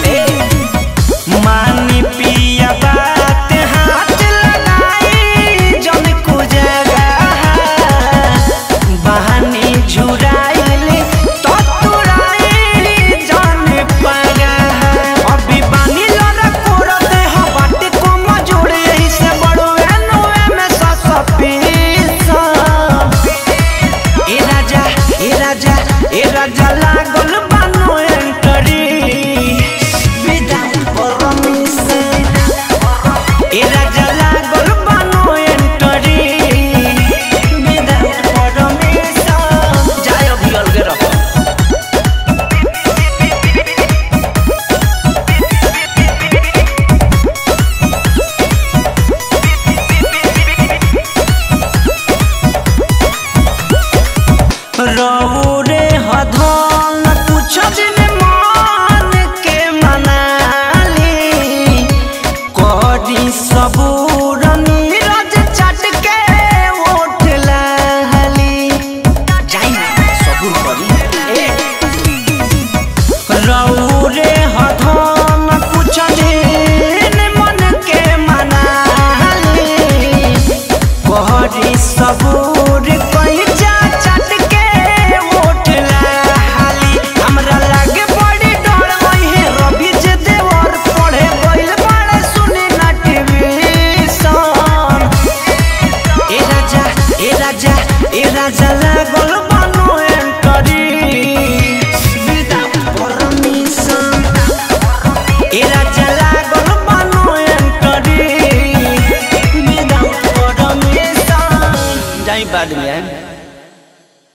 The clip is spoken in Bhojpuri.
मानी पिया बात हाथ लगाई जन को जगह बहानी झुराइल तो तुराइल जन पगा अभी बानी लड़ा कोड़ दे बाटे को मजूर यही से बड़ो एनुए में ससपीसा ए राजा लागल बानो एंटरी विदाउट परमिशन ए राजा लागल बानो एंटरी विदाउट परमिशन जाय अभी अलगे रख रहू रे हधन कुछ दिन मन के मनाली करी सबूर नीरज चट के ओठ लहली जाई ना सबूर करी रहू रे हधन कुछ दिन मन के मनाली करी सबूर कई राजा लागल बानो एंटरी विदाउट परमिशन ए राजा लागल बानो एंटरी विदाउट परमिशन जाई बाद में